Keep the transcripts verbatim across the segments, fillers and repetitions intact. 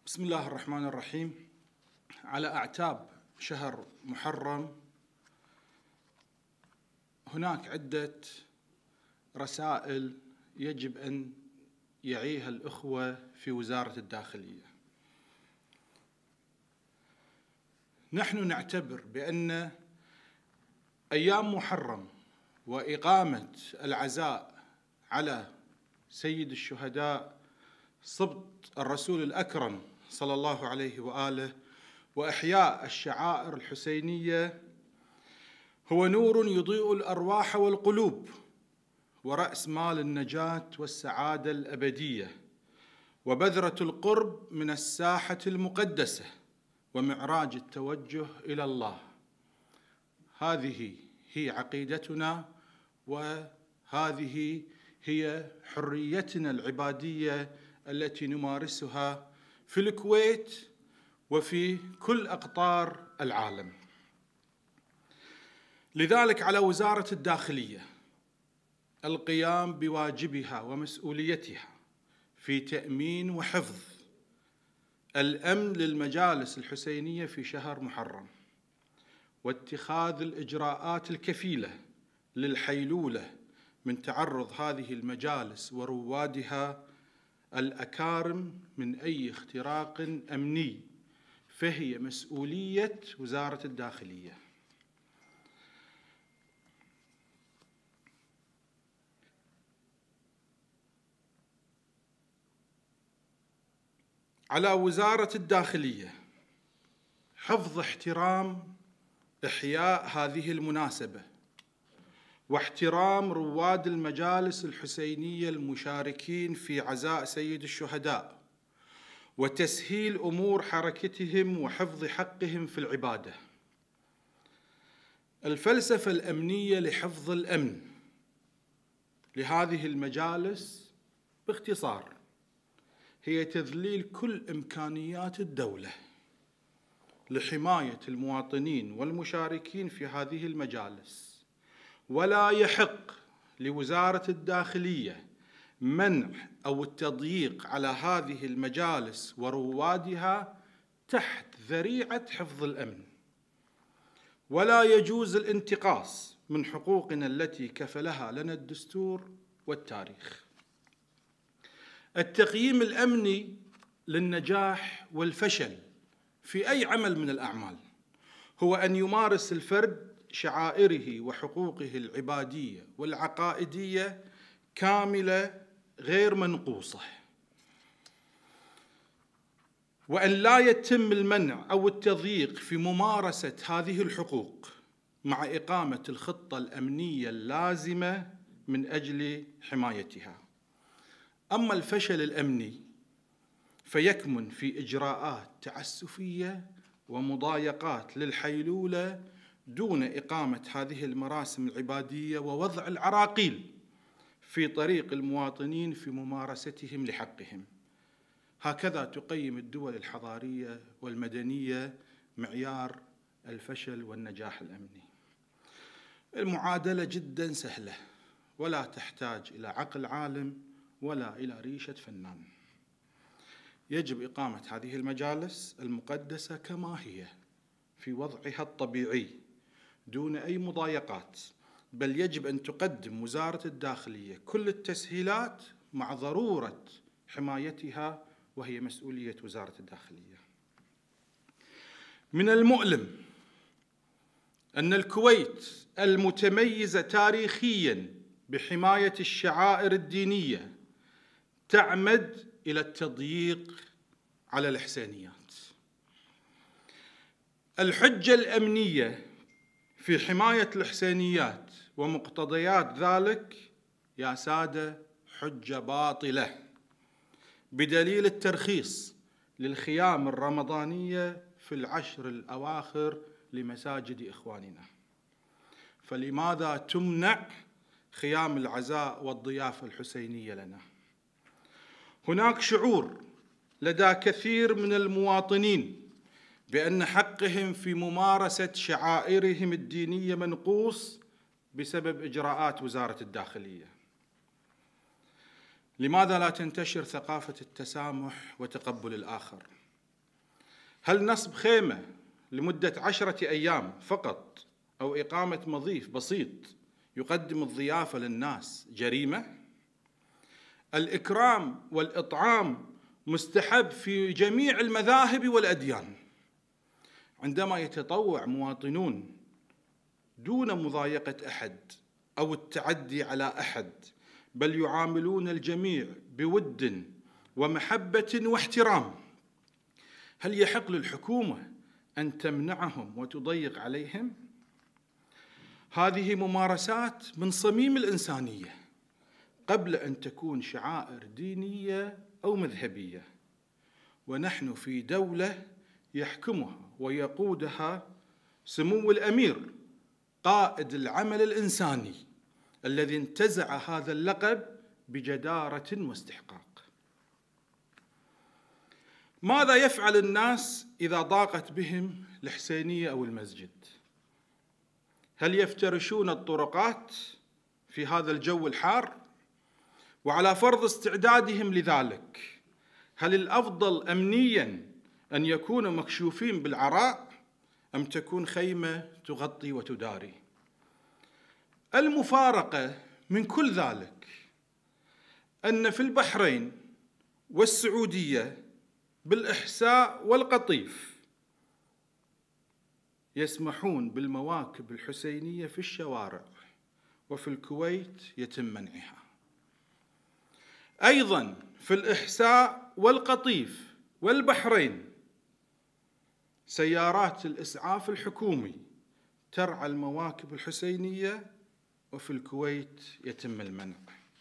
بسم الله الرحمن الرحيم. على أعتاب شهر محرم هناك عدة رسائل يجب أن يعيها الأخوة في وزارة الداخلية. نحن نعتبر بأن أيام محرم وإقامة العزاء على سيد الشهداء سبط الرسول الأكرم صلى الله عليه وآله وإحياء الشعائر الحسينية هو نور يضيء الأرواح والقلوب ورأس مال النجاة والسعادة الأبدية وبذرة القرب من الساحة المقدسة ومعراج التوجه إلى الله. هذه هي عقيدتنا وهذه هي حريتنا العبادية التي نمارسها في الكويت وفي كل أقطار العالم. لذلك على وزارة الداخلية القيام بواجبها ومسؤوليتها في تأمين وحفظ الأمن للمجالس الحسينية في شهر محرم، واتخاذ الإجراءات الكفيلة للحيلولة من تعرض هذه المجالس وروادها الأكارم من أي اختراق أمني، فهي مسؤولية وزارة الداخلية. على وزارة الداخلية حفظ احترام إحياء هذه المناسبة واحترام رواد المجالس الحسينية المشاركين في عزاء سيد الشهداء وتسهيل أمور حركتهم وحفظ حقهم في العبادة. الفلسفة الأمنية لحفظ الأمن لهذه المجالس باختصار هي تذليل كل إمكانيات الدولة لحماية المواطنين والمشاركين في هذه المجالس، ولا يحق لوزارة الداخلية منع أو التضييق على هذه المجالس وروادها تحت ذريعة حفظ الأمن، ولا يجوز الانتقاص من حقوقنا التي كفلها لنا الدستور والتاريخ. التقييم الأمني للنجاح والفشل في أي عمل من الأعمال هو أن يمارس الفرد شعائره وحقوقه العبادية والعقائدية كاملة غير منقوصة، وأن لا يتم المنع أو التضييق في ممارسة هذه الحقوق مع إقامة الخطة الأمنية اللازمة من أجل حمايتها. أما الفشل الأمني فيكمن في إجراءات تعسفية ومضايقات للحيلولة دون إقامة هذه المراسم العبادية ووضع العراقيل في طريق المواطنين في ممارستهم لحقهم. هكذا تقيم الدول الحضارية والمدنية معيار الفشل والنجاح الأمني. المعادلة جدا سهلة ولا تحتاج إلى عقل عالم ولا إلى ريشة فنان. يجب إقامة هذه المجالس المقدسة كما هي في وضعها الطبيعي دون أي مضايقات، بل يجب أن تقدم وزارة الداخلية كل التسهيلات مع ضرورة حمايتها، وهي مسؤولية وزارة الداخلية. من المؤلم أن الكويت المتميزة تاريخياً بحماية الشعائر الدينية تعمد إلى التضييق على الحسينيات. الحجة الأمنية في حماية الحسينيات ومقتضيات ذلك يا سادة حجة باطلة، بدليل الترخيص للخيام الرمضانية في العشر الأواخر لمساجد إخواننا. فلماذا تمنع خيام العزاء والضيافة الحسينية لنا؟ هناك شعور لدى كثير من المواطنين بأن حقهم في ممارسة شعائرهم الدينية منقوص بسبب إجراءات وزارة الداخلية. لماذا لا تنتشر ثقافة التسامح وتقبل الآخر؟ هل نصب خيمة لمدة عشرة أيام فقط أو إقامة مضيف بسيط يقدم الضيافة للناس جريمة؟ الإكرام والإطعام مستحب في جميع المذاهب والأديان. عندما يتطوع مواطنون دون مضايقة أحد أو التعدي على أحد، بل يعاملون الجميع بود ومحبة واحترام، هل يحق للحكومة أن تمنعهم وتضيق عليهم؟ هذه ممارسات من صميم الإنسانية قبل أن تكون شعائر دينية أو مذهبية، ونحن في دولة يحكمها ويقودها سمو الأمير قائد العمل الإنساني الذي انتزع هذا اللقب بجدارة واستحقاق. ماذا يفعل الناس إذا ضاقت بهم الحسينية أو المسجد؟ هل يفترشون الطرقات في هذا الجو الحار؟ وعلى فرض استعدادهم لذلك، هل الأفضل أمنياً أن يكونوا مكشوفين بالعراء أم تكون خيمة تغطي وتداري؟ المفارقة من كل ذلك أن في البحرين والسعودية بالإحساء والقطيف يسمحون بالمواكب الحسينية في الشوارع، وفي الكويت يتم منعها. أيضاً في الإحساء والقطيف والبحرين سيارات الإسعاف الحكومي ترعى المواكب الحسينية، وفي الكويت يتم المنع.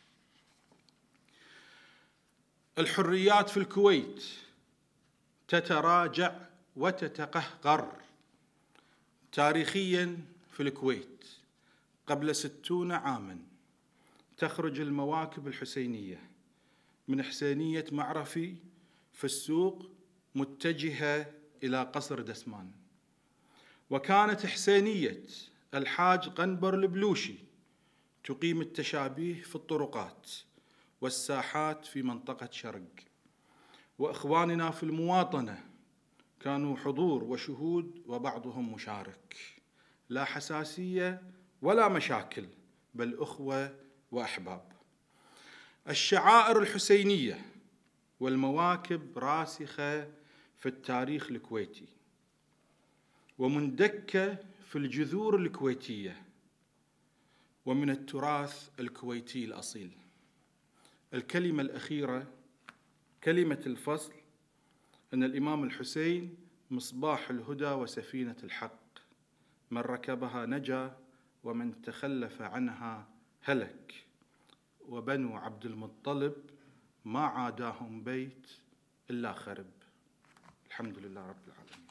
الحريات في الكويت تتراجع وتتقهقر. تاريخياً في الكويت قبل ستون عاماً تخرج المواكب الحسينية من حسينية معرفي في السوق متجهة إلى قصر دسمان، وكانت حسينية الحاج قنبر البلوشي تقيم التشابيه في الطرقات والساحات في منطقة شرق، وإخواننا في المواطنة كانوا حضور وشهود وبعضهم مشارك، لا حساسية ولا مشاكل، بل أخوة وأحباب. الشعائر الحسينية والمواكب راسخة في التاريخ الكويتي ومندكة في الجذور الكويتية ومن التراث الكويتي الأصيل. الكلمة الأخيرة كلمة الفصل أن الإمام الحسين مصباح الهدى وسفينة الحق، من ركبها نجا ومن تخلف عنها هلك، وبنو عبد المطلب ما عاداهم بيت إلا خرب. الحمد لله رب العالمين.